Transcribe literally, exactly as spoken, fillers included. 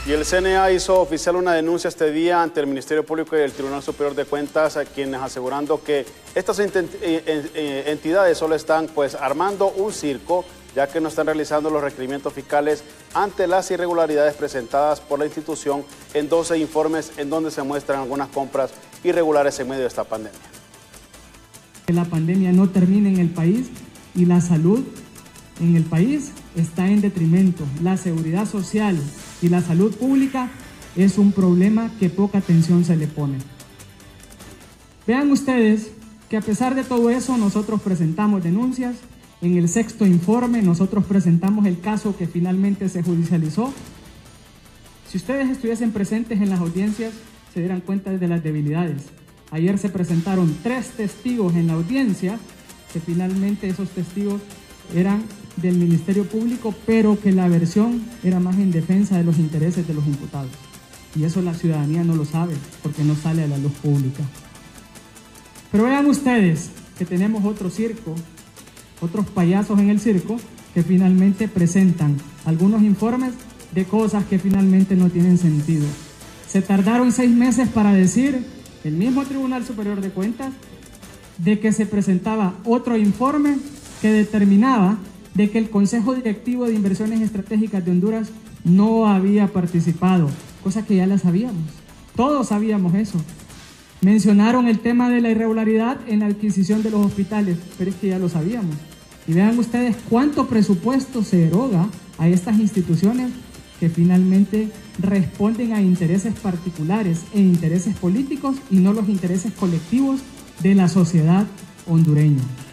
Y el C N A hizo oficial una denuncia este día ante el Ministerio Público y el Tribunal Superior de Cuentas, a quienes asegurando que estas entidades solo están pues armando un circo, ya que no están realizando los requerimientos fiscales ante las irregularidades presentadas por la institución en doce informes en donde se muestran algunas compras irregulares en medio de esta pandemia. Que la pandemia no termine en el país y la salud en el país está en detrimento. La seguridad social y la salud pública es un problema que poca atención se le pone. Vean ustedes que a pesar de todo eso nosotros presentamos denuncias. En el sexto informe nosotros presentamos el caso que finalmente se judicializó. Si ustedes estuviesen presentes en las audiencias se dieran cuenta de las debilidades. Ayer se presentaron tres testigos en la audiencia, que finalmente esos testigos eran del Ministerio Público, pero que la versión era más en defensa de los intereses de los imputados. Y eso la ciudadanía no lo sabe, porque no sale a la luz pública. Pero vean ustedes que tenemos otro circo, otros payasos en el circo, que finalmente presentan algunos informes de cosas que finalmente no tienen sentido. Se tardaron seis meses para decir, el mismo Tribunal Superior de Cuentas, de que se presentaba otro informe que determinaba de que el Consejo Directivo de Inversiones Estratégicas de Honduras no había participado, cosa que ya la sabíamos, todos sabíamos eso. Mencionaron el tema de la irregularidad en la adquisición de los hospitales, pero es que ya lo sabíamos. Y vean ustedes cuánto presupuesto se eroga a estas instituciones que finalmente responden a intereses particulares e intereses políticos y no los intereses colectivos de la sociedad hondureña.